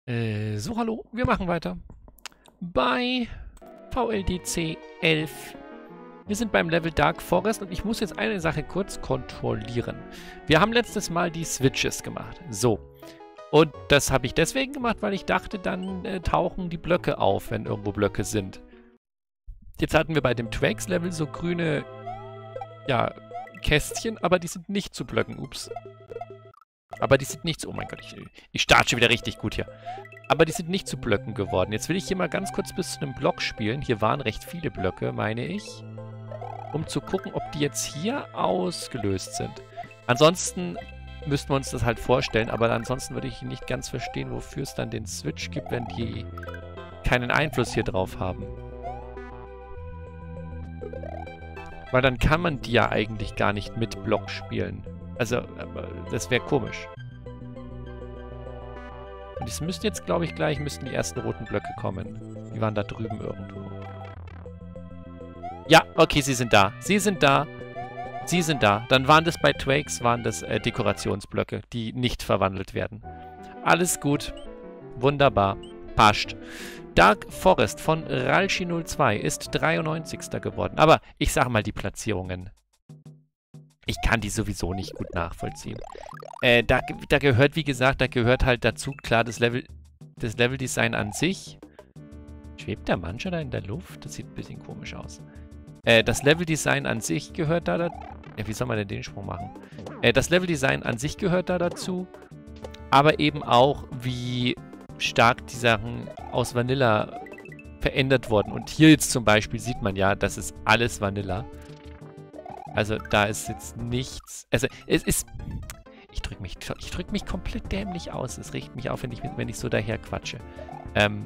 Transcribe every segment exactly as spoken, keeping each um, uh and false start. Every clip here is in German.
Äh, so, hallo, wir machen weiter. Bei V L D C elf. Wir sind beim Level Dark Forest und ich muss jetzt eine Sache kurz kontrollieren. Wir haben letztes Mal die Switches gemacht. So. Und das habe ich deswegen gemacht, weil ich dachte, dann äh, tauchen die Blöcke auf, wenn irgendwo Blöcke sind. Jetzt hatten wir bei dem Twax-Level so grüne, ja, Kästchen, aber die sind nicht zu Blöcken. Ups. Aber die sind nicht zu... Oh mein Gott, ich, ich starte schon wieder richtig gut hier. Aber die sind nicht zu Blöcken geworden. Jetzt will ich hier mal ganz kurz bis zu einem Block spielen. Hier waren recht viele Blöcke, meine ich. Um zu gucken, ob die jetzt hier ausgelöst sind. Ansonsten müssten wir uns das halt vorstellen. Aber ansonsten würde ich nicht ganz verstehen, wofür es dann den Switch gibt, wenn die keinen Einfluss hier drauf haben. Weil dann kann man die ja eigentlich gar nicht mit Block spielen. Also, das wäre komisch. Und es müssten jetzt, glaube ich, gleich müssten die ersten roten Blöcke kommen. Die waren da drüben irgendwo. Ja, okay, sie sind da. Sie sind da. Sie sind da. Dann waren das bei Twax, waren das äh, Dekorationsblöcke, die nicht verwandelt werden. Alles gut. Wunderbar. Passt. Dark Forest von Ralchi null zwei ist dreiundneunzigster geworden. Aber ich sage mal die Platzierungen. Ich kann die sowieso nicht gut nachvollziehen. Äh, da, da gehört, wie gesagt, da gehört halt dazu, klar, das Level, das Leveldesign an sich. Schwebt der Mann schon da in der Luft? Das sieht ein bisschen komisch aus. Äh, das Leveldesign an sich gehört da dazu. Ja, wie soll man denn den Sprung machen? Äh, das Leveldesign an sich gehört da dazu. Aber eben auch, wie stark die Sachen aus Vanilla verändert wurden. Und hier jetzt zum Beispiel sieht man ja, das ist alles Vanilla. Also da ist jetzt nichts... Also es ist... Ich drücke mich, ich drück mich komplett dämlich aus. Es regt mich auf, wenn ich, wenn ich so daher quatsche. Ähm,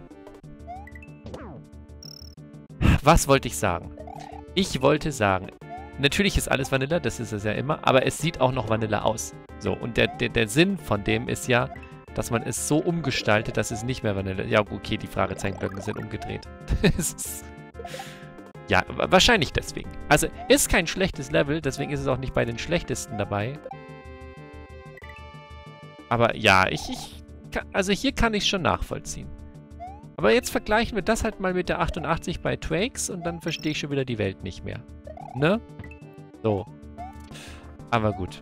was wollte ich sagen? Ich wollte sagen, natürlich ist alles Vanilla, das ist es ja immer, aber es sieht auch noch Vanilla aus. So, und der, der, der Sinn von dem ist ja, dass man es so umgestaltet, dass es nicht mehr Vanilla... Ja, okay, die Fragezeichenblöcke sind umgedreht. Das ist... Ja, wahrscheinlich deswegen. Also, ist kein schlechtes Level, deswegen ist es auch nicht bei den schlechtesten dabei. Aber ja, ich, ich kann, also hier kann ich es schon nachvollziehen. Aber jetzt vergleichen wir das halt mal mit der achtundachtzig bei Twax und dann verstehe ich schon wieder die Welt nicht mehr. Ne? So. Aber gut.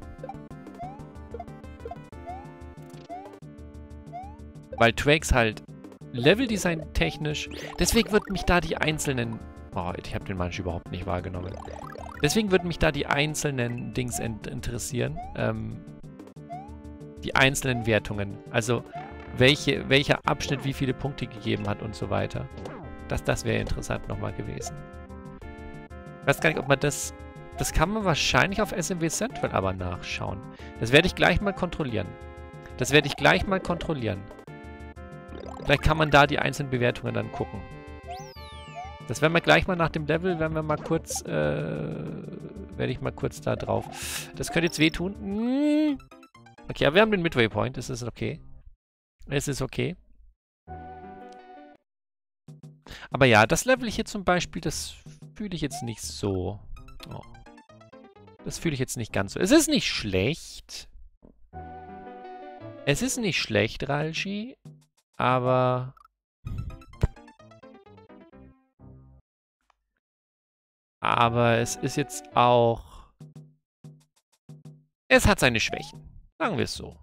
Weil Twax halt Leveldesign technisch, deswegen würden mich da die einzelnen... Oh, ich habe den Manch überhaupt nicht wahrgenommen. Deswegen würden mich da die einzelnen Dings interessieren. Ähm, die einzelnen Wertungen. Also, welche, welcher Abschnitt wie viele Punkte gegeben hat und so weiter. Das, das wäre interessant nochmal gewesen. Ich weiß gar nicht, ob man das... Das kann man wahrscheinlich auf S M W Central aber nachschauen. Das werde ich gleich mal kontrollieren. Das werde ich gleich mal kontrollieren. Vielleicht kann man da die einzelnen Bewertungen dann gucken. Das werden wir gleich mal nach dem Level, werden wir mal kurz, äh, werde ich mal kurz da drauf. Das könnte jetzt wehtun. Hm. Okay, aber wir haben den Midway Point, das ist okay. Es ist okay. Aber ja, das Level hier zum Beispiel, das fühle ich jetzt nicht so. Oh. Das fühle ich jetzt nicht ganz so. Es ist nicht schlecht. Es ist nicht schlecht, Ralchi. Aber... Aber es ist jetzt auch... Es hat seine Schwächen. Sagen wir es so.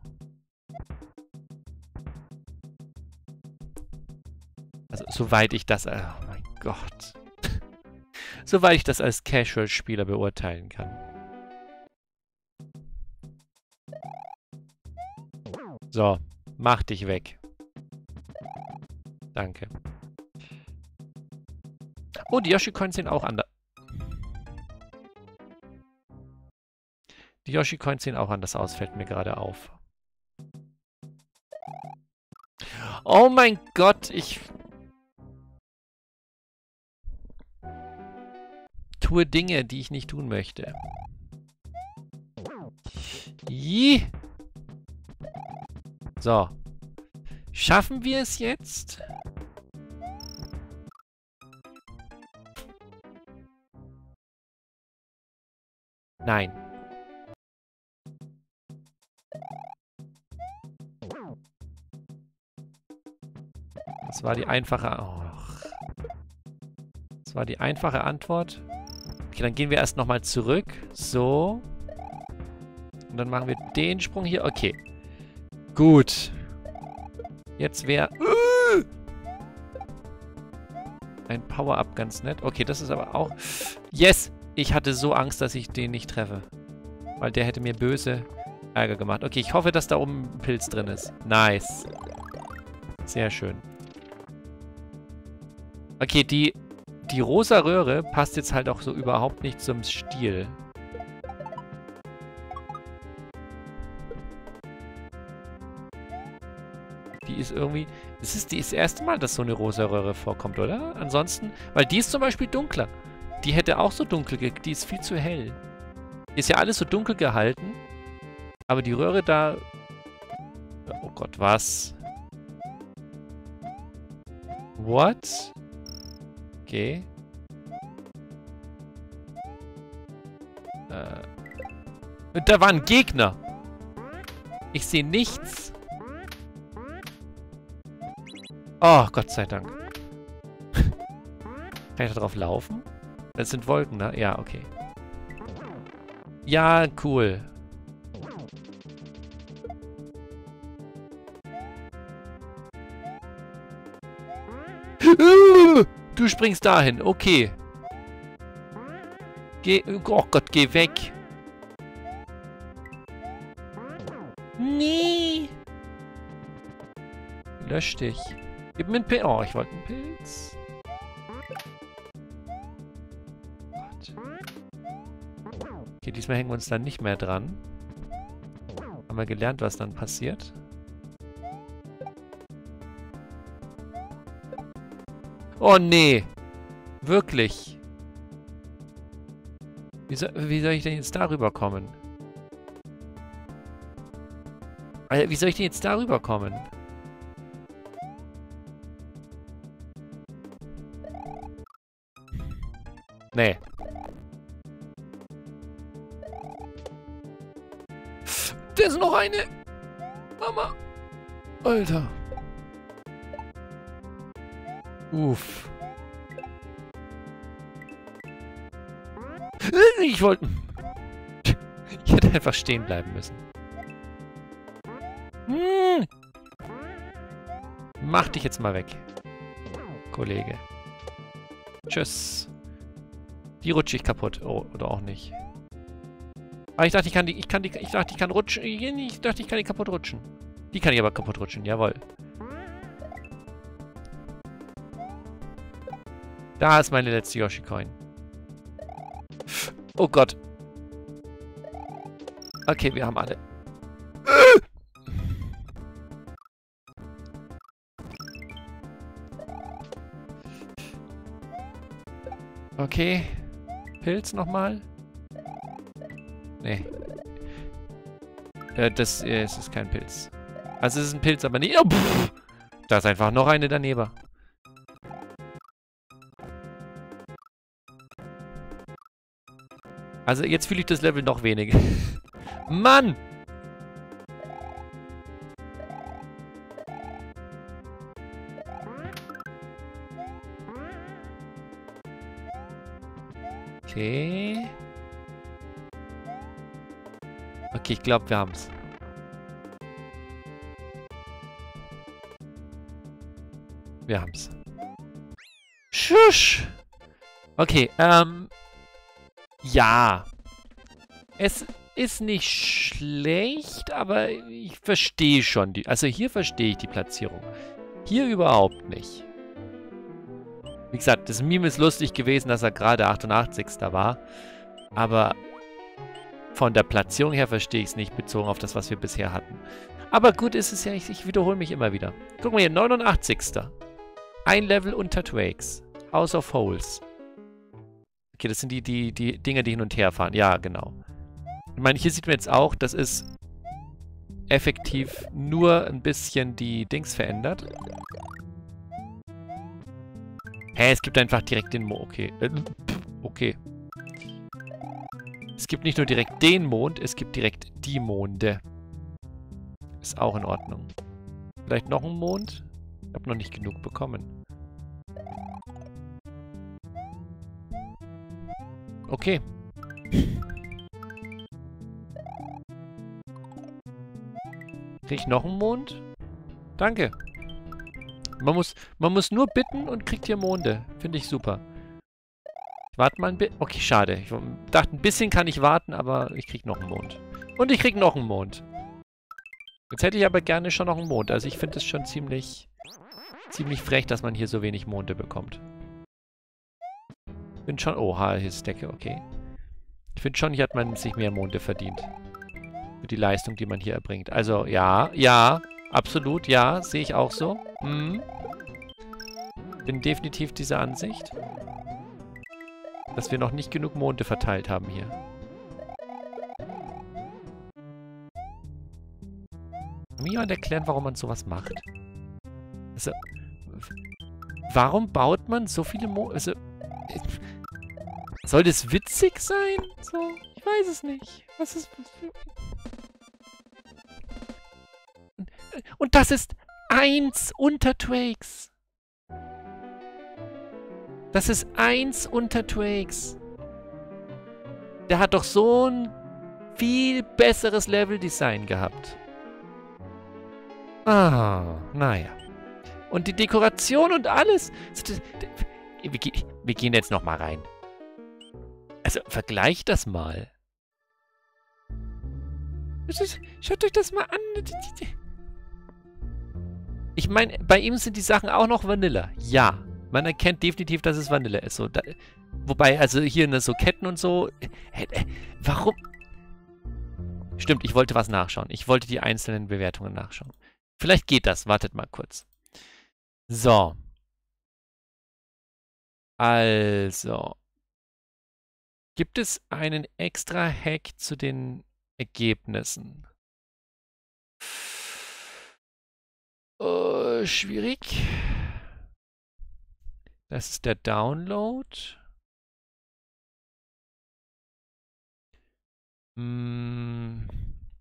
Also, soweit ich das... Oh mein Gott. Soweit ich das als Casual-Spieler beurteilen kann. So, mach dich weg. Danke. Oh, die Yoshi-Coins sehen auch anders. Die Yoshi-Coins sehen auch anders aus, fällt mir gerade auf. Oh mein Gott, ich... tue Dinge, die ich nicht tun möchte. Ih. So. Schaffen wir es jetzt? Nein. Das war die einfache... Oh. Das war die einfache Antwort. Okay, dann gehen wir erst nochmal zurück. So. Und dann machen wir den Sprung hier. Okay. Gut. Jetzt wäre... Uh! Ein Power-Up ganz nett. Okay, das ist aber auch... Yes! Ich hatte so Angst, dass ich den nicht treffe. Weil der hätte mir böse Ärger gemacht. Okay, ich hoffe, dass da oben ein Pilz drin ist. Nice. Sehr schön. Okay, die, die rosa Röhre passt jetzt halt auch so überhaupt nicht zum Stil. Die ist irgendwie... Es ist das erste Mal, dass so eine rosa Röhre vorkommt, oder? Ansonsten... Weil die ist zum Beispiel dunkler. Die hätte auch so dunkel... Ge die ist viel zu hell. Ist ja alles so dunkel gehalten. Aber die Röhre da... Oh Gott, was? What? Okay. Äh. Und da war ein Gegner. Ich sehe nichts. Oh, Gott sei Dank. Kann ich da drauf laufen? Das sind Wolken, ne? Ja, okay. Ja, cool. Du springst dahin, okay. Geh, oh Gott, geh weg. Nee. Lösch dich. Gib mir einen Pilz. Oh, ich wollte einen Pilz. Gott. Okay, diesmal hängen wir uns dann nicht mehr dran. Haben wir gelernt, was dann passiert. Oh, nee. Wirklich. Wie soll, wie soll ich denn jetzt darüber kommen? Alter, wie soll ich denn jetzt darüber kommen? Nee. Da ist noch eine. Mama. Alter. Uff. Ich wollte... Ich hätte einfach stehen bleiben müssen. Hm. Mach dich jetzt mal weg, Kollege. Tschüss. Die rutsche ich kaputt. Oh, oder auch nicht. Aber ich dachte, ich kann die... Ich kann die... Ich dachte, ich kann rutschen. Ich dachte, ich kann die kaputt rutschen. Die kann ich aber kaputt rutschen. Jawohl. Da ist meine letzte Yoshi-Coin. Oh Gott. Okay, wir haben alle. Okay. Pilz nochmal. Nee. Äh, das äh, es ist kein Pilz. Also es ist ein Pilz, aber nicht... Oh, pff. Da ist einfach noch eine daneben. Also jetzt fühle ich das Level noch weniger. Mann! Okay. Okay, ich glaube, wir haben's. Wir haben's. Schusch! Okay, ähm... ja. Es ist nicht schlecht, aber ich verstehe schon die... Also hier verstehe ich die Platzierung. Hier überhaupt nicht. Wie gesagt, das Meme ist lustig gewesen, dass er gerade achtundachtzigster war. Aber von der Platzierung her verstehe ich es nicht, bezogen auf das, was wir bisher hatten. Aber gut ist es ja, ich, ich wiederhole mich immer wieder. Guck mal hier, neunundachtzigster Ein Level unter Twakes. House of Holes. Okay, das sind die, die, die Dinger, die hin und her fahren. Ja, genau. Ich meine, hier sieht man jetzt auch, das ist effektiv nur ein bisschen die Dings verändert. Hä, es gibt einfach direkt den Mond. Okay. Okay. Es gibt nicht nur direkt den Mond, es gibt direkt die Monde. Ist auch in Ordnung. Vielleicht noch ein Mond? Ich habe noch nicht genug bekommen. Okay. Krieg ich noch einen Mond? Danke. Man muss, man muss nur bitten und kriegt hier Monde. Finde ich super. Ich warte mal ein bisschen. Okay, schade. Ich dachte, ein bisschen kann ich warten, aber ich krieg noch einen Mond. Und ich krieg noch einen Mond. Jetzt hätte ich aber gerne schon noch einen Mond. Also ich finde es schon ziemlich, ziemlich frech, dass man hier so wenig Monde bekommt. Ich finde schon... Oha, hier ist Decke, okay. Ich finde schon, hier hat man sich mehr Monde verdient. Für die Leistung, die man hier erbringt. Also, ja, ja, absolut, ja, sehe ich auch so. Hm. Bin definitiv dieser Ansicht, dass wir noch nicht genug Monde verteilt haben hier. Kann mir jemand erklären, warum man sowas macht? Also, warum baut man so viele Monde? Also, soll das witzig sein? So, ich weiß es nicht. Was ist... Und das ist eins unter Twakes. Das ist eins unter Twakes. Der hat doch so ein viel besseres Leveldesign gehabt. Ah, naja. Und die Dekoration und alles. Wir, wir gehen jetzt noch mal rein. Also, vergleicht das mal. Schaut euch das mal an. Ich meine, bei ihm sind die Sachen auch noch Vanilla. Ja, man erkennt definitiv, dass es Vanilla ist. So, da, wobei, also hier ne, so Ketten und so. Äh, äh, warum? Stimmt, ich wollte was nachschauen. Ich wollte die einzelnen Bewertungen nachschauen. Vielleicht geht das. Wartet mal kurz. So. Also. Gibt es einen extra Hack zu den Ergebnissen? Uh, schwierig. Das ist der Download. Hm.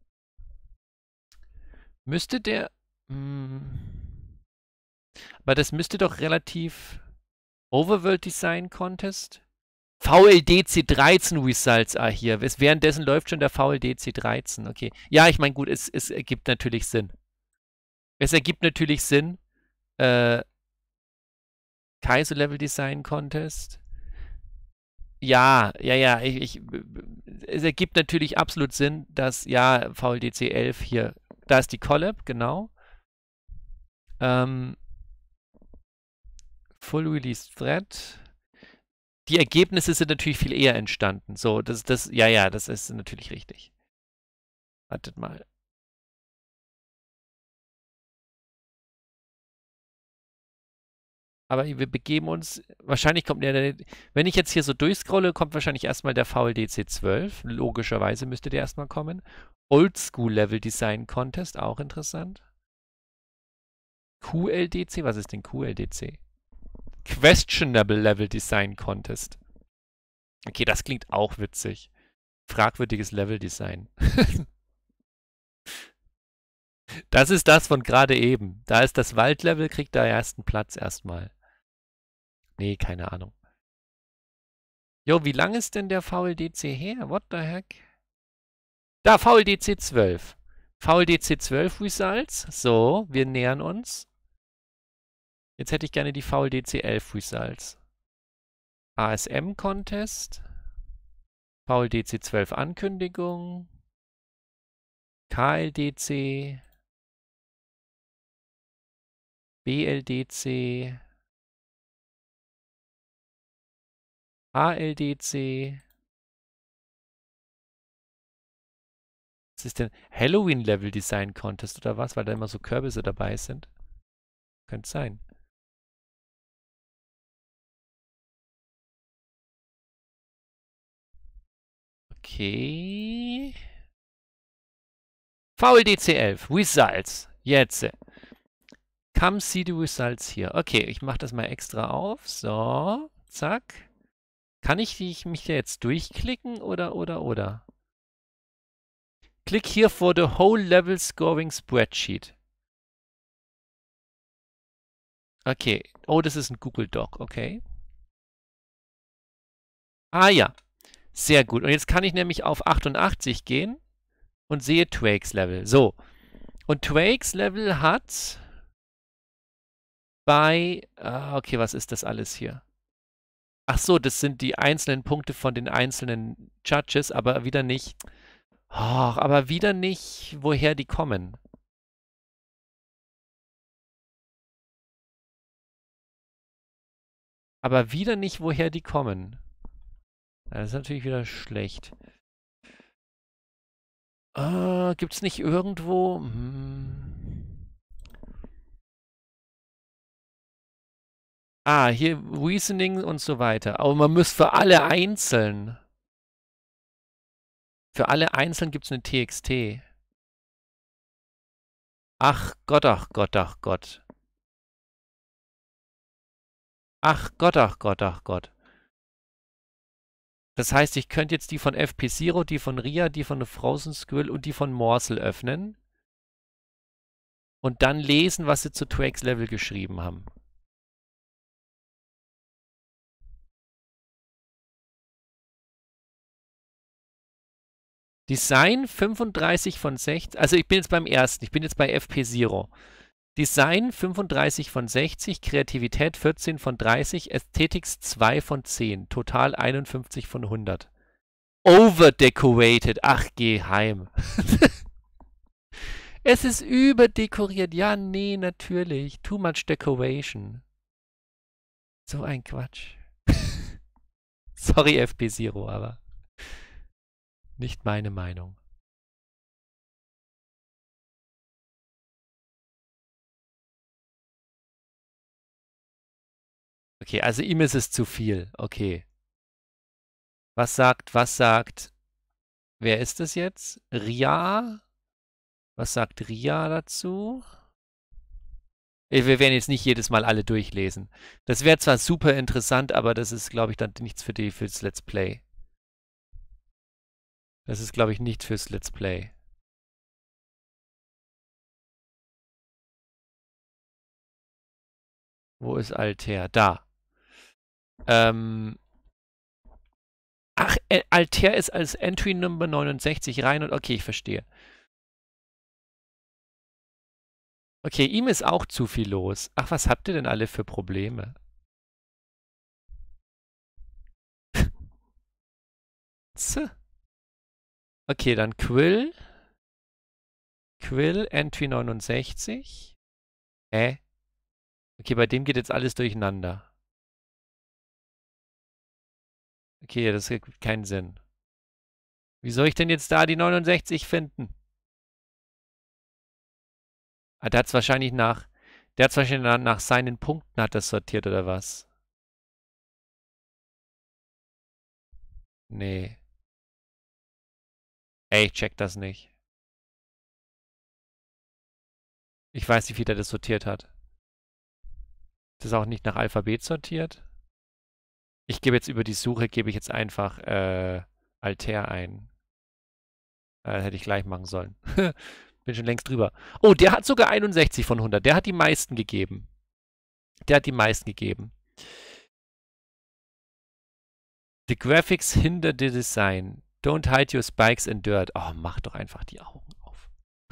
Müsste der... Hm. Aber das müsste doch relativ... Overworld Design Contest? V L D C dreizehn Results, ah hier. Währenddessen läuft schon der V L D C dreizehn, okay. Ja, ich meine, gut, es, es ergibt natürlich Sinn. Es ergibt natürlich Sinn. Äh, Kaizo Level Design Contest. Ja, ja, ja. Ich, ich, es ergibt natürlich absolut Sinn, dass, ja, V L D C elf hier, da ist die Collab, genau. Ähm, Full Release Thread. Die Ergebnisse sind natürlich viel eher entstanden. So, das, das, ja, ja, das ist natürlich richtig. Wartet mal. Aber wir begeben uns, wahrscheinlich kommt der, wenn ich jetzt hier so durchscrolle, kommt wahrscheinlich erstmal der V L D C zwölf. Logischerweise müsste der erstmal kommen. Oldschool Level Design Contest, auch interessant. Q L D C, was ist denn Q L D C? Questionable Level Design Contest. Okay, das klingt auch witzig. Fragwürdiges Level Design. Das ist das von gerade eben. Da ist das Waldlevel, kriegt da ersten Platz erstmal. Nee, keine Ahnung. Jo, wie lang ist denn der V L D C her? What the heck? Da, V L D C zwölf. V L D C zwölf Results. So, wir nähern uns. Jetzt hätte ich gerne die V L D C elf Results. A S M Contest. V L D C zwölf Ankündigung. K L D C. B L D C. A L D C. Was ist denn? Halloween Level Design Contest oder was? Weil da immer so Kürbisse dabei sind. Könnte sein. Okay. V L D C elf. Results. Jetzt. Come see the results hier. Okay, ich mache das mal extra auf. So. Zack. Kann ich mich da jetzt durchklicken oder, oder, oder? Click here for the whole level scoring spreadsheet. Okay. Oh, das ist ein Google Doc. Okay. Ah ja. Sehr gut. Und jetzt kann ich nämlich auf achtundachtzig gehen und sehe Twakes Level. So. Und Twakes Level hat bei... Ah, okay, was ist das alles hier? Ach so, das sind die einzelnen Punkte von den einzelnen Judges, aber wieder nicht... Oh, aber wieder nicht, woher die kommen. Aber wieder nicht, woher die kommen. Das ist natürlich wieder schlecht. Äh, gibt's nicht irgendwo... Hm. Ah, hier Reasoning und so weiter. Aber man muss für alle einzeln... Für alle einzeln gibt's eine T X T. Ach Gott, ach Gott, ach Gott. Ach Gott, ach Gott, ach Gott. Das heißt, ich könnte jetzt die von F P Zero, die von Ria, die von Frozen Squill und die von Morsel öffnen. Und dann lesen, was sie zu Twakes Level geschrieben haben. Design fünfunddreißig von sechzig. Also ich bin jetzt beim ersten. Ich bin jetzt bei F P Zero. Design fünfunddreißig von sechzig, Kreativität vierzehn von dreißig, Ästhetics zwei von zehn, total einundfünfzig von hundert. Overdecorated, ach, geh heim. Es ist überdekoriert, ja, nee, natürlich. Too much decoration. So ein Quatsch. Sorry, F P Zero, aber nicht meine Meinung. Okay, also ihm ist es zu viel. Okay. Was sagt, was sagt, wer ist es jetzt? Ria? Was sagt Ria dazu? Wir werden jetzt nicht jedes Mal alle durchlesen. Das wäre zwar super interessant, aber das ist, glaube ich, dann nichts für die, fürs Let's Play. Das ist, glaube ich, nichts fürs Let's Play. Wo ist Altair? Da. Ähm... Ach, Altair ist als Entry Number neunundsechzig rein und okay, ich verstehe. Okay, ihm ist auch zu viel los. Ach, was habt ihr denn alle für Probleme? Okay, dann Quill. Quill, Entry neunundsechzig. Hä? Okay, bei dem geht jetzt alles durcheinander. Okay, das ergibt keinen Sinn. Wie soll ich denn jetzt da die neunundsechzig finden? Ah, der hat es wahrscheinlich nach... Der hat es wahrscheinlich nach, nach seinen Punkten hat das sortiert, oder was? Nee. Ey, ich check das nicht. Ich weiß nicht, wie der das sortiert hat. Das ist auch nicht nach Alphabet sortiert. Ich gebe jetzt über die Suche, gebe ich jetzt einfach äh, Altair ein. Äh, hätte ich gleich machen sollen. Bin schon längst drüber. Oh, der hat sogar einundsechzig von hundert. Der hat die meisten gegeben. Der hat die meisten gegeben. The graphics hinder the design. Don't hide your spikes in dirt. Oh, mach doch einfach die Augen auf.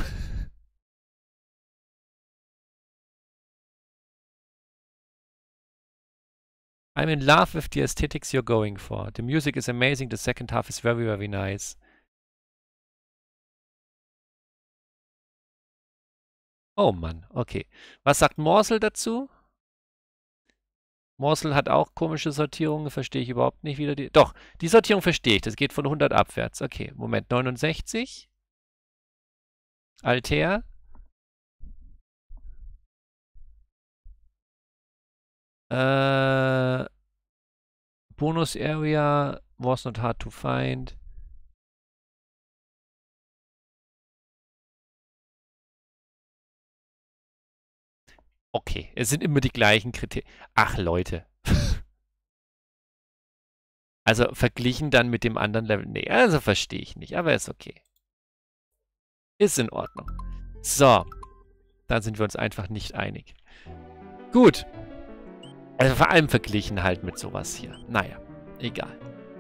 I'm in love with the aesthetics you're going for. The music is amazing. The second half is very, very nice. Oh Mann, okay. Was sagt Morsel dazu? Morsel hat auch komische Sortierungen, verstehe ich überhaupt nicht wieder. Die, doch, die Sortierung verstehe ich. Das geht von hundert abwärts. Okay, Moment. neunundsechzig. Altair. Äh, Bonus Area was not hard to find. Okay, es sind immer die gleichen Kriterien. Ach, Leute. Also verglichen dann mit dem anderen Level. Nee, also verstehe ich nicht, aber ist okay. Ist in Ordnung. So. Dann sind wir uns einfach nicht einig. Gut. Also vor allem verglichen halt mit sowas hier. Naja, egal.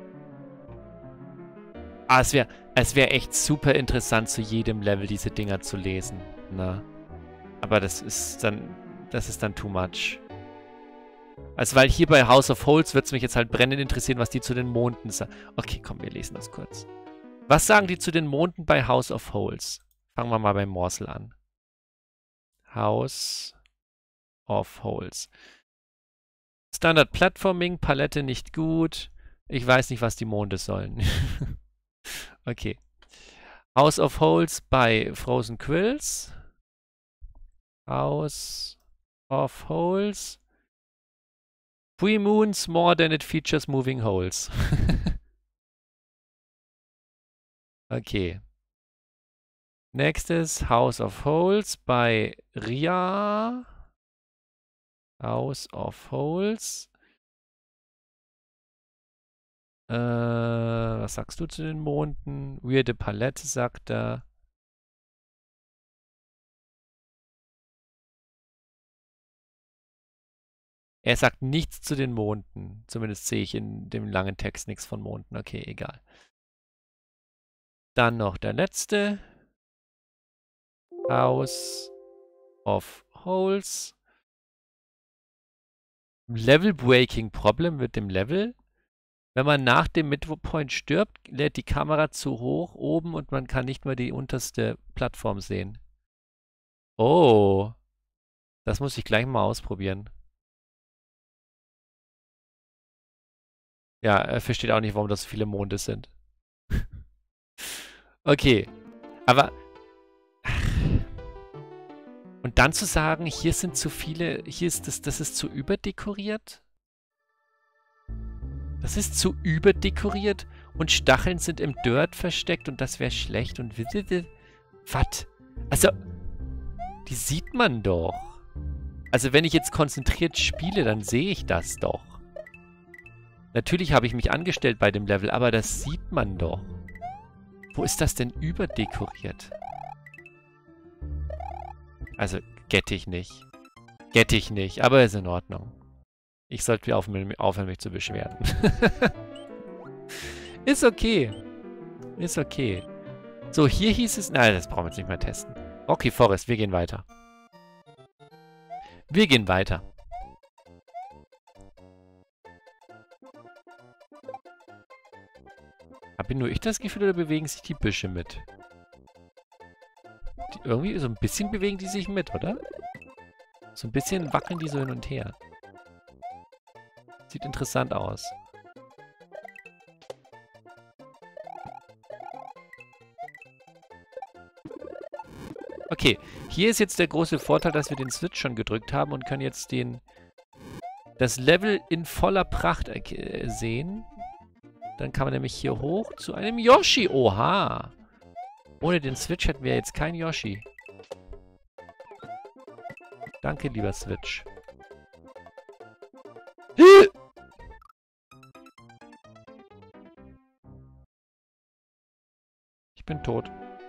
Ah, es wäre es wär echt super interessant, zu jedem Level diese Dinger zu lesen. Na. Aber das ist dann, das ist dann too much. Also, weil hier bei House of Holes wird es mich jetzt halt brennend interessieren, was die zu den Monden sagen. Okay, komm, wir lesen das kurz. Was sagen die zu den Monden bei House of Holes? Fangen wir mal bei Morsel an. House of Holes. Standard Platforming, Palette nicht gut. Ich weiß nicht, was die Monde sollen. Okay. House of Holes bei Frozen Quills. House of Holes. Three moons more than it features moving holes. Okay. Nächstes House of Holes bei Ria. House of Holes. Äh, was sagst du zu den Monden? Weirde Palette, sagt er. Er sagt nichts zu den Monden. Zumindest sehe ich in dem langen Text nichts von Monden. Okay, egal. Dann noch der letzte. House of Holes. Level Breaking Problem mit dem Level. Wenn man nach dem Midpoint stirbt, lädt die Kamera zu hoch oben und man kann nicht mehr die unterste Plattform sehen. Oh. Das muss ich gleich mal ausprobieren. Ja, er versteht auch nicht, warum das so viele Monde sind. Okay. Aber... Und dann zu sagen, hier sind zu viele... Hier ist das... Das ist zu überdekoriert? Das ist zu überdekoriert und Stacheln sind im Dirt versteckt und das wäre schlecht und... Was? Also... Die sieht man doch. Also wenn ich jetzt konzentriert spiele, dann sehe ich das doch. Natürlich habe ich mich angestellt bei dem Level, aber das sieht man doch. Wo ist das denn überdekoriert? Also, get ich nicht. Get ich nicht, aber ist in Ordnung. Ich sollte aufhören, mich zu beschweren. Ist okay. Ist okay. So, hier hieß es... Nein, das brauchen wir jetzt nicht mehr testen. Okay, Forest, wir gehen weiter. Wir gehen weiter. Habe nur ich das Gefühl, oder bewegen sich die Büsche mit? Die, irgendwie so ein bisschen bewegen die sich mit, oder? So ein bisschen wackeln die so hin und her. Sieht interessant aus. Okay, hier ist jetzt der große Vorteil, dass wir den Switch schon gedrückt haben und können jetzt den das Level in voller Pracht äh, sehen. Dann kann man nämlich hier hoch zu einem Yoshi. Oha! Ohne den Switch hätten wir jetzt keinen Yoshi. Danke, lieber Switch. Ich bin tot.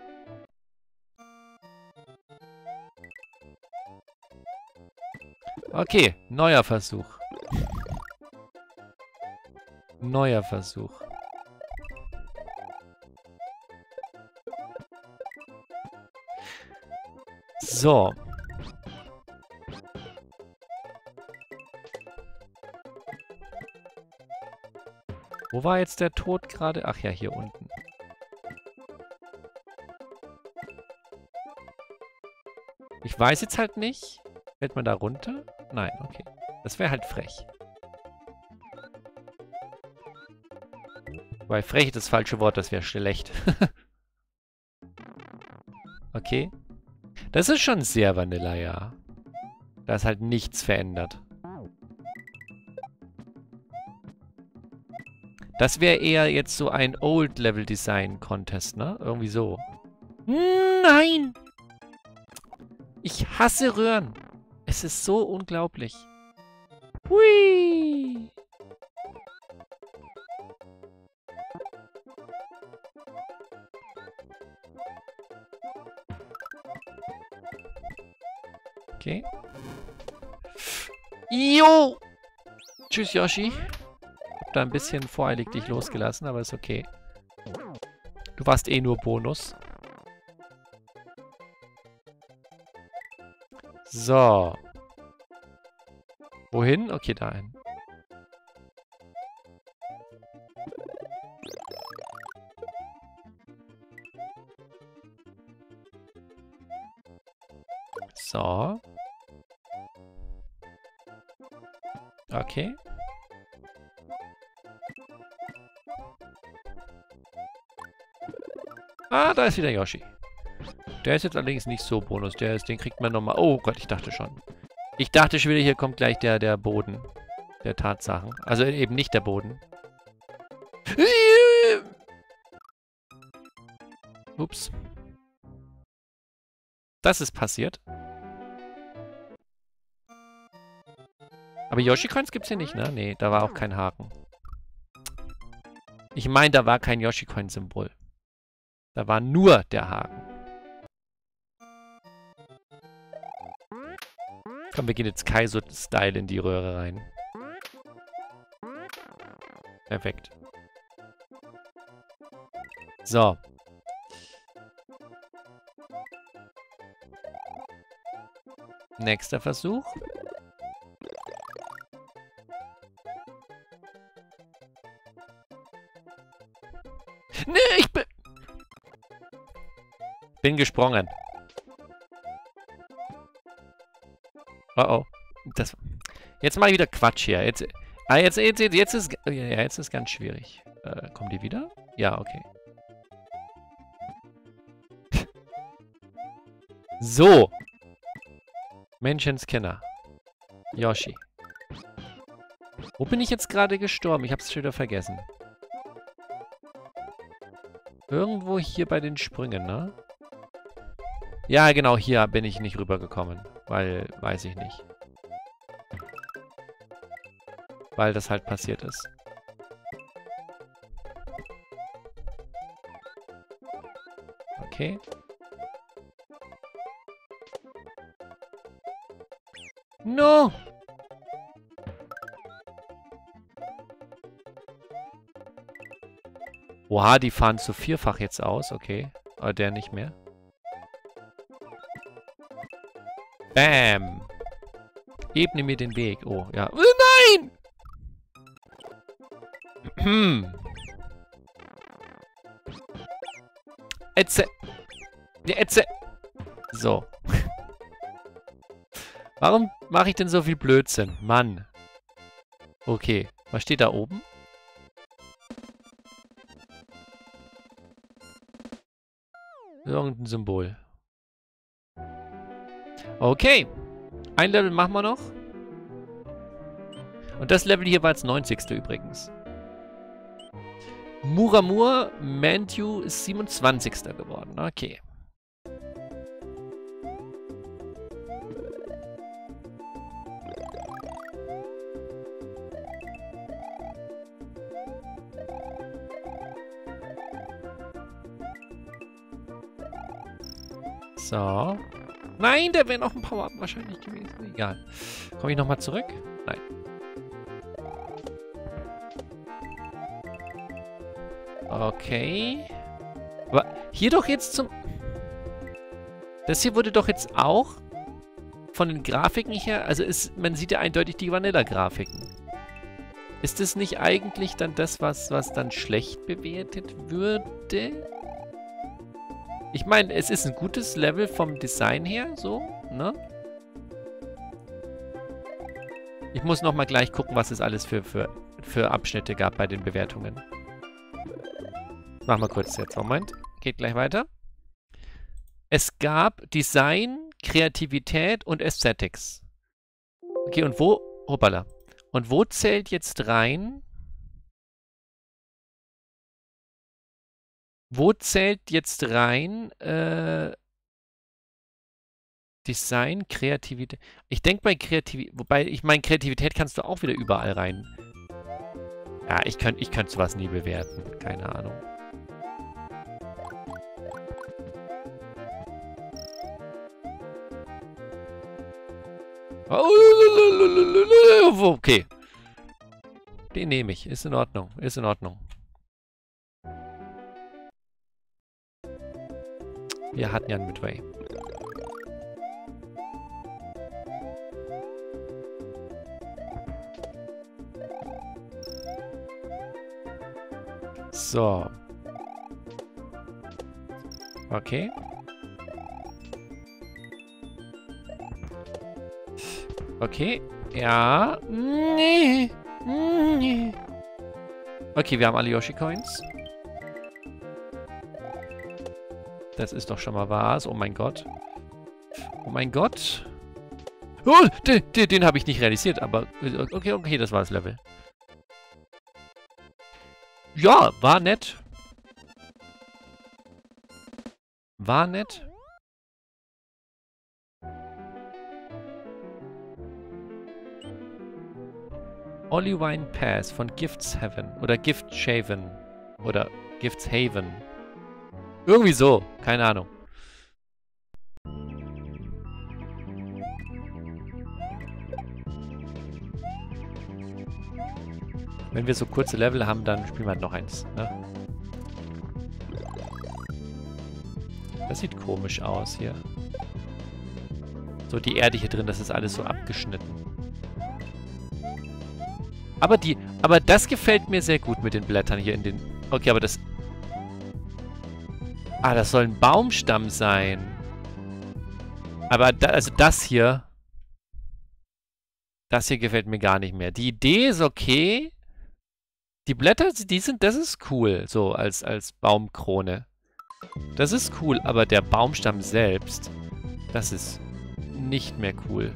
Okay, neuer Versuch. Neuer Versuch. So. Wo war jetzt der Tod gerade? Ach ja, hier unten. Ich weiß jetzt halt nicht. Fällt man da runter? Nein, okay. Das wäre halt frech. Weil frech ist das falsche Wort, das wäre schlecht. Okay. Das ist schon sehr Vanilla, ja. Da ist halt nichts verändert. Das wäre eher jetzt so ein Old-Level-Design-Contest, ne? Irgendwie so. Nein! Ich hasse Röhren. Es ist so unglaublich. Hui! Okay. Jo! Tschüss, Yoshi. Hab da ein bisschen voreilig dich losgelassen, aber ist okay. Du warst eh nur Bonus. So. Wohin? Okay, dahin. So. Okay. Ah, da ist wieder Yoshi. Der ist jetzt allerdings nicht so Bonus. Der ist, den kriegt man nochmal. Oh Gott, ich dachte schon. Ich dachte schon wieder, hier kommt gleich der, der Boden. Der Tatsachen. Also eben nicht der Boden. Ups. Das ist passiert. Aber Yoshi-Coins gibt's hier nicht, ne? Nee, da war auch kein Haken. Ich meine, da war kein Yoshi-Coin-Symbol. Da war nur der Haken. Komm, wir gehen jetzt Kaizo-Style in die Röhre rein. Perfekt. So. Nächster Versuch. Nee, ich bin... Bin gesprungen. Oh oh. Das, jetzt mal wieder Quatsch hier. Jetzt, ah, jetzt, jetzt, jetzt, ist, ja, jetzt ist ganz schwierig. Äh, kommen die wieder? Ja, okay. So. Menschenskinder. Yoshi. Wo bin ich jetzt gerade gestorben? Ich hab's schon wieder vergessen. Irgendwo hier bei den Sprüngen, ne? Ja, genau, hier bin ich nicht rübergekommen. Weil, weiß ich nicht. Weil das halt passiert ist. Okay. No! Oha, die fahren zu vierfach jetzt aus. Okay. Aber der nicht mehr. Bam! Ebne mir den Weg. Oh, ja. Oh, nein! Hm. Etze. Etze. So. Warum mache ich denn so viel Blödsinn? Mann. Okay. Was steht da oben? Irgendein Symbol. Okay. Ein Level machen wir noch. Und das Level hier war als neunzigste übrigens. Muramur Mantu ist siebenundzwanzigster geworden. Okay. So. Nein, da wäre noch ein Power-Up wahrscheinlich gewesen. Egal. Komme ich nochmal zurück? Nein. Okay. Aber hier doch jetzt zum... Das hier wurde doch jetzt auch von den Grafiken her... Also ist, man sieht ja eindeutig die Vanilla-Grafiken. Ist das nicht eigentlich dann das, was, was dann schlecht bewertet würde? Ich meine, es ist ein gutes Level vom Design her, so, ne? Ich muss nochmal gleich gucken, was es alles für, für, für Abschnitte gab bei den Bewertungen. Machen wir kurz jetzt. Moment. Geht gleich weiter. Es gab Design, Kreativität und Aesthetics. Okay, und wo... Hoppala. Und wo zählt jetzt rein... Wo zählt jetzt rein äh, Design, Kreativität? Ich denke bei Kreativität, wobei ich meine, Kreativität kannst du auch wieder überall rein. Ja, ich könnte ich könnt sowas nie bewerten. Keine Ahnung. Okay. Den nehme ich. Ist in Ordnung. Ist in Ordnung. Wir hatten ja einen Midway. So. Okay. Okay. Ja. Nee. Nee. Okay, wir haben alle Yoshi-Coins. Das ist doch schon mal was. Oh mein Gott. Oh mein Gott. Oh, den, den, den habe ich nicht realisiert, aber okay, okay, das war das Level. Ja, war nett. War nett. Olivine Pass von Gifts Haven. Oder Gift Shaven. Oder Gifts Haven. Irgendwie so. Keine Ahnung. Wenn wir so kurze Level haben, dann spielen wir halt noch eins. Ne? Das sieht komisch aus hier. So, die Erde hier drin, das ist alles so abgeschnitten. Aber die, aber das gefällt mir sehr gut mit den Blättern hier in den... Okay, aber das... Ah, das soll ein Baumstamm sein. Aber da, also das hier... Das hier gefällt mir gar nicht mehr. Die Idee ist okay. Die Blätter, die sind, das ist cool, so als, als Baumkrone. Das ist cool, aber der Baumstamm selbst, das ist nicht mehr cool.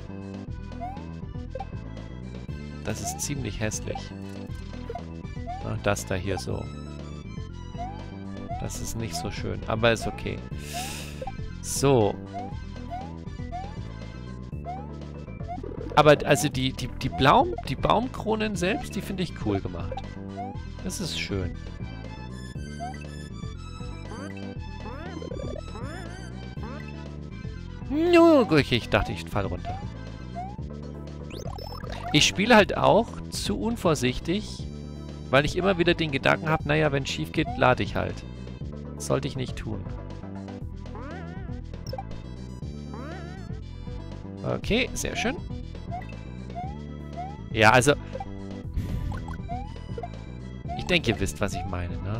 Das ist ziemlich hässlich. Ach, das da hier so. Das ist nicht so schön, aber ist okay. So. Aber also die, die, die, Blaum, die Baumkronen selbst, die finde ich cool gemacht. Das ist schön. No, okay, ich dachte, ich falle runter. Ich spiele halt auch zu unvorsichtig, weil ich immer wieder den Gedanken habe, naja, wenn es schief geht, lade ich halt. Das sollte ich nicht tun. Okay, sehr schön. Ja, also... Ich denke, ihr wisst, was ich meine, ne?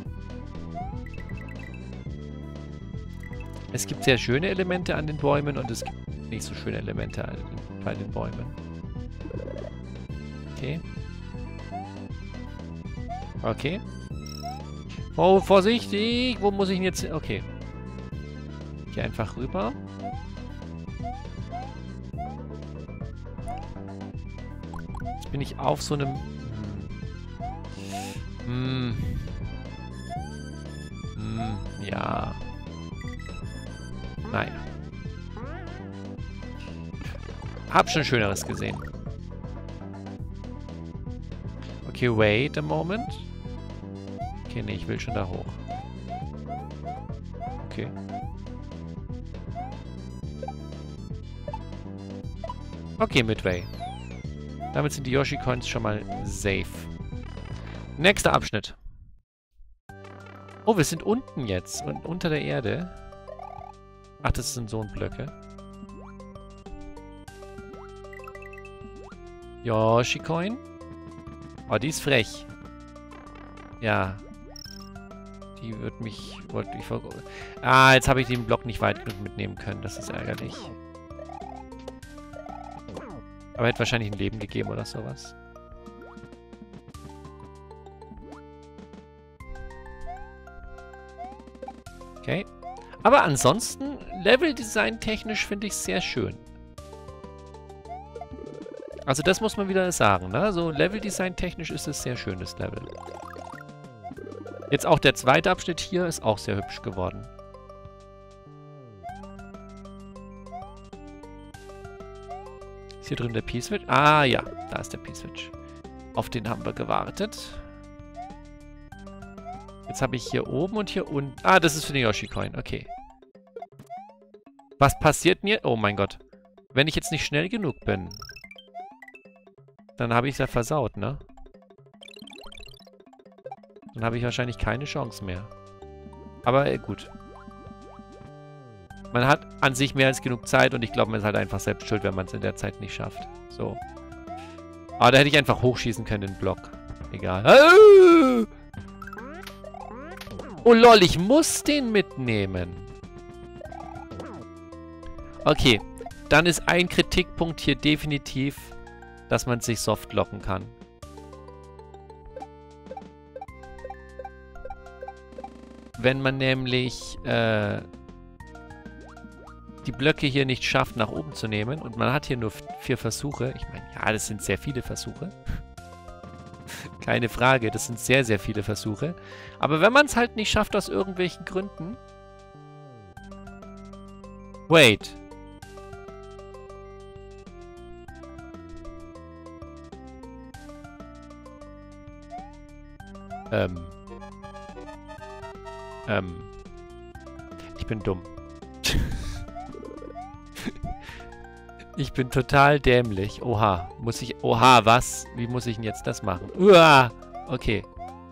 Es gibt sehr schöne Elemente an den Bäumen und es gibt nicht so schöne Elemente an, bei den Bäumen. Okay. Okay. Oh, vorsichtig! Wo muss ich denn jetzt... Okay. Hier einfach rüber. Jetzt bin ich auf so einem... Hm. Hm. Ja. Naja. Hab schon Schöneres gesehen. Okay, wait a moment. Okay, nee, ich will schon da hoch. Okay. Okay, Midway. Damit sind die Yoshi-Coins schon mal safe. Nächster Abschnitt. Oh, wir sind unten jetzt. Und unter der Erde. Ach, das sind so Blöcke. Yoshi-Coin. Oh, die ist frech. Ja. Die wird mich... Wollte ich ver ah, jetzt habe ich den Block nicht weit genug mitnehmen können. Das ist ärgerlich. Aber hätte wahrscheinlich ein Leben gegeben oder sowas. Okay. Aber ansonsten, Leveldesign technisch finde ich sehr schön. Also das muss man wieder sagen, ne? So Leveldesign technisch ist es sehr schönes Level. Jetzt auch der zweite Abschnitt hier ist auch sehr hübsch geworden. Ist hier drüben der P-Switch? Ah ja, da ist der P-Switch. Auf den haben wir gewartet. Jetzt habe ich hier oben und hier unten... Ah, das ist für den Yoshi-Coin. Okay. Was passiert denn hier? Oh mein Gott. wenn ich jetzt nicht schnell genug bin, dann habe ich es ja versaut, ne? Dann habe ich wahrscheinlich keine Chance mehr. Aber äh, gut. Man hat an sich mehr als genug Zeit und ich glaube, man ist halt einfach selbst schuld, wenn man es in der Zeit nicht schafft. So. Aber da hätte ich einfach hochschießen können, den Block. Egal. Ah! Oh lol, ich muss den mitnehmen. Okay. Dann ist ein Kritikpunkt hier definitiv, dass man sich soft locken kann. Wenn man nämlich äh, die Blöcke hier nicht schafft, nach oben zu nehmen und man hat hier nur vier Versuche. Ich meine, ja, das sind sehr viele Versuche. Keine Frage, das sind sehr, sehr viele Versuche. Aber wenn man es halt nicht schafft aus irgendwelchen Gründen... Wait. Ähm. Ähm. Ich bin dumm. Ich bin total dämlich. Oha. Muss ich... Oha, was? Wie muss ich denn jetzt das machen? Uah! Okay.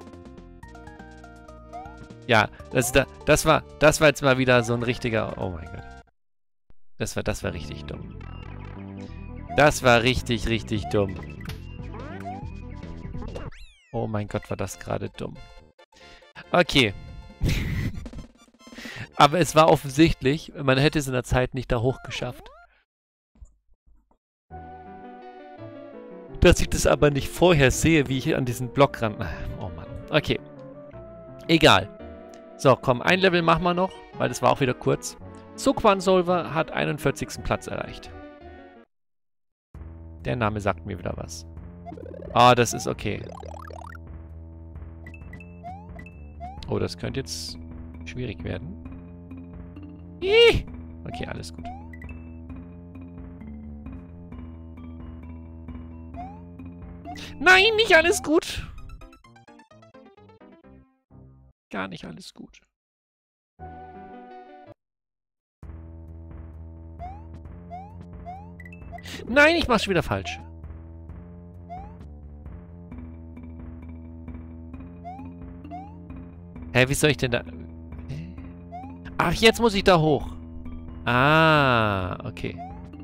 Ja, das, das war... Das war jetzt mal wieder so ein richtiger... Oh mein Gott. Das war, das war richtig dumm. Das war richtig, richtig dumm. Oh mein Gott, war das gerade dumm. Okay. Aber es war offensichtlich, man hätte es in der Zeit nicht da hoch geschafft. Dass ich das aber nicht vorher sehe, wie ich an diesen Block ran... Oh Mann. Okay. Egal. So, komm, ein Level machen wir noch, weil das war auch wieder kurz. Zuquan Solver hat einundvierzigsten Platz erreicht. Der Name sagt mir wieder was. Ah, das ist okay. Oh, das könnte jetzt schwierig werden. Ih! Okay, alles gut. Nein, nicht alles gut. Gar nicht alles gut. Nein, ich mach's schon wieder falsch. Hä, wie soll ich denn da... Ach, jetzt muss ich da hoch. Ah, okay.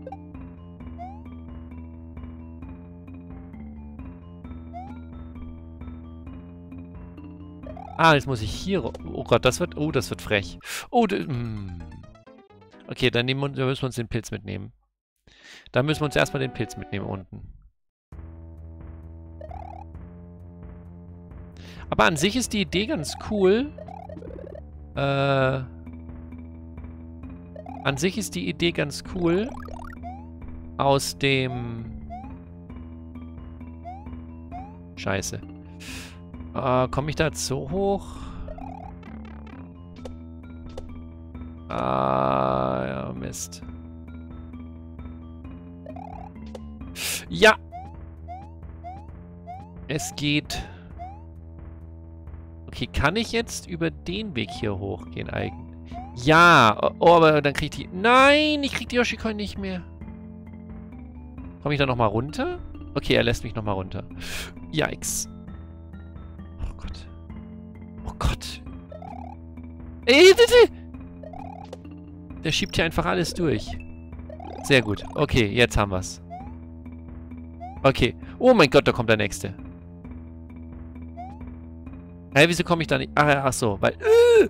Ah, jetzt muss ich hier... Oh Gott, das wird... Oh, das wird frech. Oh, mm. Okay, dann, nehmen, dann müssen wir uns den Pilz mitnehmen. Dann müssen wir uns erstmal den Pilz mitnehmen unten. Aber an sich ist die Idee ganz cool. Äh... An sich ist die Idee ganz cool. Aus dem... Scheiße. Äh, komme ich da jetzt so hoch? Ah, ja, Mist. Ja! Es geht. Okay, kann ich jetzt über den Weg hier hochgehen eigentlich? Ja! Oh, aber dann krieg ich die... Nein! Ich krieg die Yoshi-Coin nicht mehr. Komme ich da nochmal runter? Okay, er lässt mich nochmal runter. Yikes. Oh Gott. Oh Gott. Ey, bitte! Der schiebt hier einfach alles durch. Sehr gut. Okay, jetzt haben wir's. Okay. Oh mein Gott, da kommt der nächste. Hä, wieso komme ich da nicht... Ach, ach so, weil... Äh!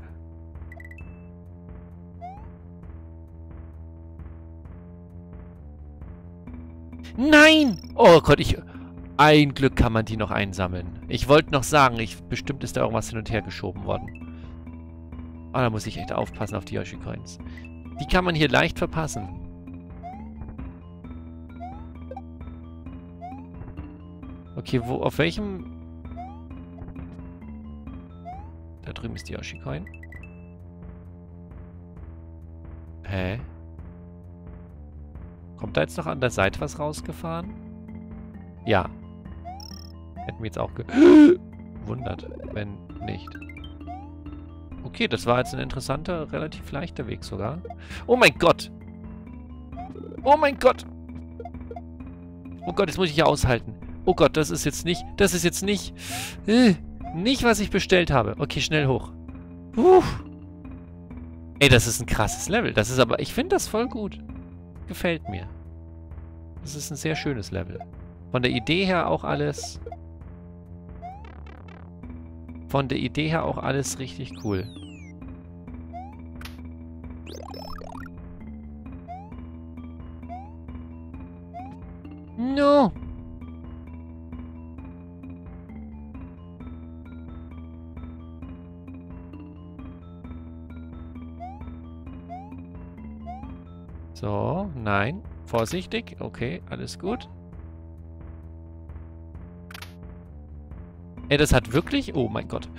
Nein! Oh Gott, ich... Ein Glück kann man die noch einsammeln. Ich wollte noch sagen, ich, bestimmt ist da irgendwas hin und her geschoben worden. Oh, da muss ich echt aufpassen auf die Yoshi-Coins. Die kann man hier leicht verpassen. Okay, wo, auf welchem... Da drüben ist die Yoshi-Coin. Hä? Kommt da jetzt noch an der Seite was rausgefahren? Ja. Hätten wir jetzt auch gewundert, wenn nicht. Okay, das war jetzt ein interessanter, relativ leichter Weg sogar. Oh mein Gott! Oh mein Gott. Oh Gott, jetzt muss ich ja aushalten. Oh Gott, das ist jetzt nicht... Das ist jetzt nicht... Äh, nicht, was ich bestellt habe. Okay, schnell hoch. Puh. Ey, das ist ein krasses Level. Das ist aber... Ich finde das voll gut. Gefällt mir. Das ist ein sehr schönes Level. Von der Idee her auch alles... Von der Idee her auch alles richtig cool. No! So, nein. Vorsichtig. Okay, alles gut. Ey, das hat wirklich... Oh mein Gott.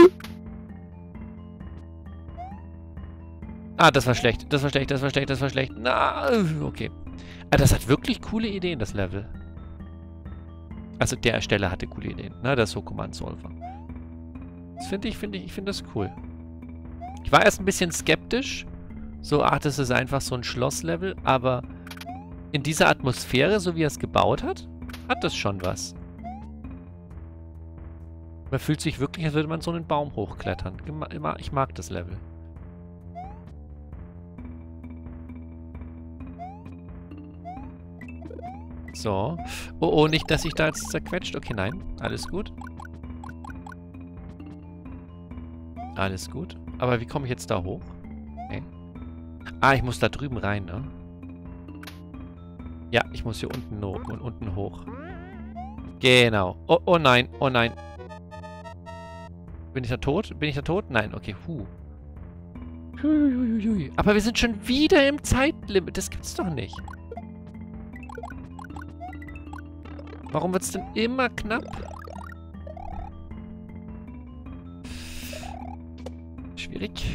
Ah, das war schlecht. Das war schlecht, das war schlecht, das war schlecht. Na, okay. Ah, das hat wirklich coole Ideen, das Level. Also der Ersteller hatte coole Ideen, ne? Der Sokoman Solver. Das finde ich, finde ich, ich finde das cool. Ich war erst ein bisschen skeptisch. So, ach, das ist einfach so ein Schlosslevel. Aber in dieser Atmosphäre, so wie er es gebaut hat, hat das schon was. Man fühlt sich wirklich, als würde man so einen Baum hochklettern. Ich mag das Level. So. Oh, oh, nicht, dass ich da jetzt zerquetscht. Okay, nein. Alles gut. Alles gut. Aber wie komme ich jetzt da hoch? Okay. Ah, ich muss da drüben rein, ne? Ja, ich muss hier unten, no und unten hoch. Genau. Oh, oh nein, oh nein. Bin ich da tot? Bin ich da tot? Nein, okay. Huh. Hui. Aber wir sind schon wieder im Zeitlimit. Das gibt's doch nicht. Warum wird's denn immer knapp? Schwierig.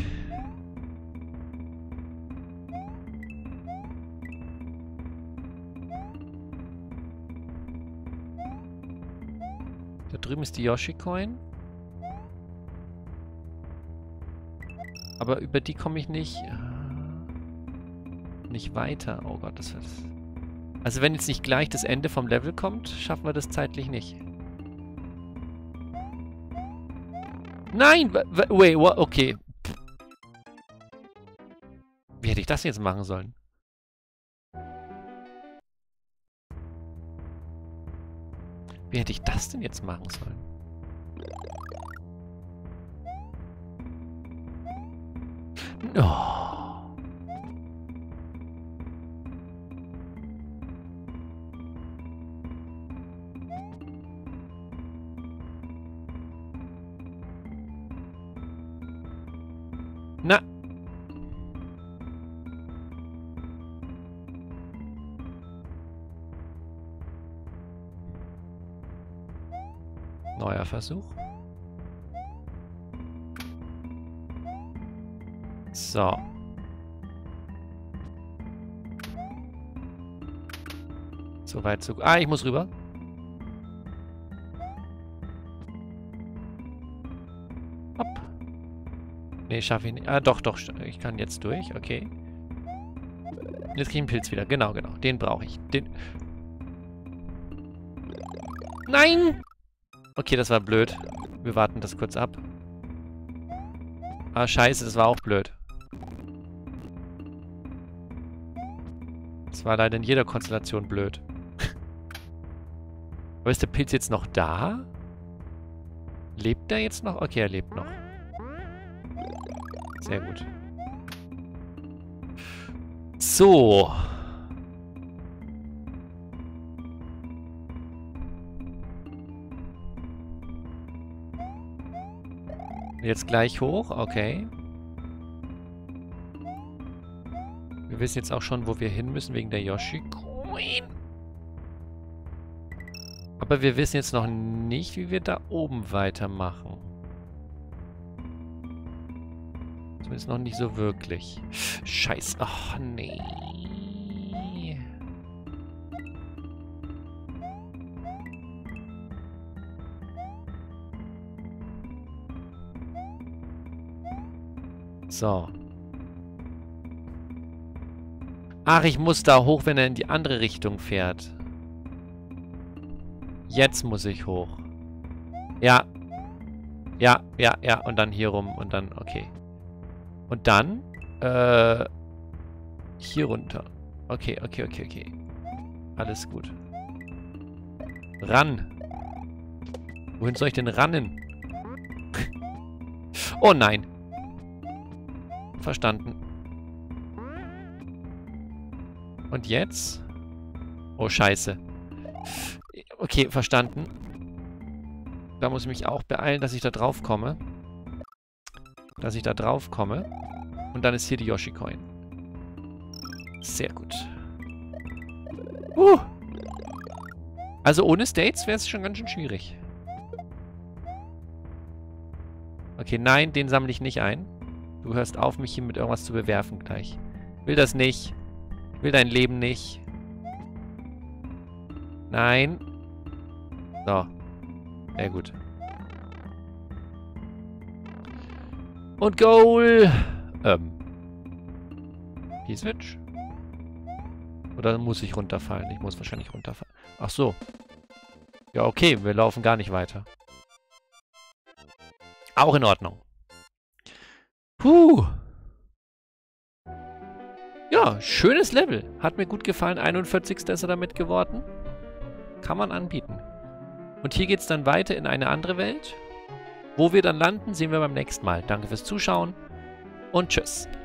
Da drüben ist die Yoshi-Coin. Aber über die komme ich nicht... nicht weiter. Oh Gott, das wird... Also wenn jetzt nicht gleich das Ende vom Level kommt, schaffen wir das zeitlich nicht. Nein! Wait, what? Okay. Wie hätte ich das jetzt machen sollen? Wie hätte ich das denn jetzt machen sollen? Oh. Na. Neuer Versuch. So. So weit, so... Ah, ich muss rüber. Hopp. Nee, schaffe ich nicht. Ah, doch, doch. Ich kann jetzt durch. Okay. Jetzt kriege ich einen Pilz wieder. Genau, genau. Den brauche ich. Den... Nein! Okay, das war blöd. Wir warten das kurz ab. Ah, scheiße, das war auch blöd. Das war leider in jeder Konstellation blöd. Aber ist der Pilz jetzt noch da? Lebt er jetzt noch? Okay, er lebt noch. Sehr gut. So. Jetzt gleich hoch, okay. Wir wissen jetzt auch schon, wo wir hin müssen, wegen der Yoshi-Coin. Aber wir wissen jetzt noch nicht, wie wir da oben weitermachen. Zumindest noch nicht so wirklich. Scheiße. Ach, nee. So. Ach, ich muss da hoch, wenn er in die andere Richtung fährt. Jetzt muss ich hoch. Ja. Ja, ja, ja. Und dann hier rum und dann, okay. Und dann, äh, hier runter. Okay, okay, okay, okay. Alles gut. Ran. Wohin soll ich denn rannen? Oh nein. Verstanden. Und jetzt? Oh, scheiße. Okay, verstanden. Da muss ich mich auch beeilen, dass ich da drauf komme. Dass ich da drauf komme. Und dann ist hier die Yoshi-Coin. Sehr gut. Uh. Also ohne States wäre es schon ganz schön schwierig. Okay, nein, den sammle ich nicht ein. Du hörst auf, mich hier mit irgendwas zu bewerfen gleich. Will das nicht. Will dein Leben nicht. Nein. So. Sehr gut. Und Goal. Ähm. P-Switch? Oder muss ich runterfallen? Ich muss wahrscheinlich runterfallen. Ach so. Ja, okay. Wir laufen gar nicht weiter. Auch in Ordnung. Puh. Ja, schönes Level. Hat mir gut gefallen. einundvierzigster ist er damit geworden. Kann man anbieten. Und hier geht es dann weiter in eine andere Welt. Wo wir dann landen, sehen wir beim nächsten Mal. Danke fürs Zuschauen und tschüss.